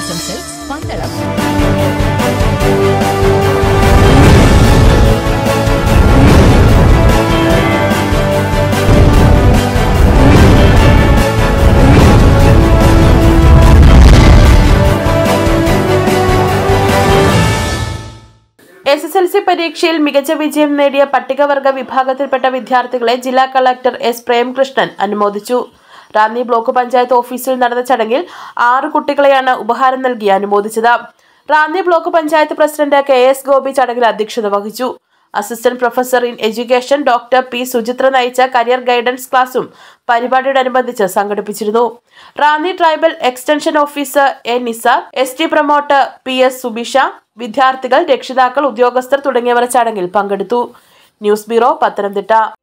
pandalam. SSLC പരീക്ഷയിൽ മികച്ച വിജയം നേടിയ പട്ടികവർഗ വിഭാഗത്തിൽപ്പെട്ട വിദ്യാർത്ഥികളെ ജില്ലാ കളക്ടർ എസ് പ്രേംകൃഷ്ണൻ അനുമോദിച്ചു. റാന്നി ബ്ലോക്ക് പഞ്ചായത്ത് ഓഫീസിൽ നടന്ന ചടങ്ങിൽ 6 കുട്ടികളെയാണ് ഉപഹാരം നൽകി അനുമോദിച്ചത്. Ranni block panchayat president KS Gopi ചടങ്ങിൽ അധ്യക്ഷത വഹിച്ചു. Assistant professor in education doctor P Suchitra നയിച്ച കരിയർ ഗൈഡൻസ് ക്ലാസും പരിപാടിയോടനുബന്ധിച്ച് സംഘടിപ്പിച്ചിരുന്നു. Ranni tribal extension officer A Nizar, ST promoter PS Subisha, വിദ്യാർത്ഥികൾ, രക്ഷിതാക്കൾ, ഉദ്യോഗസ്ഥർ തുടങ്ങിയവർ ചടങ്ങിൽ പങ്കെടുത്തു. News bureau, Pathanamthitta.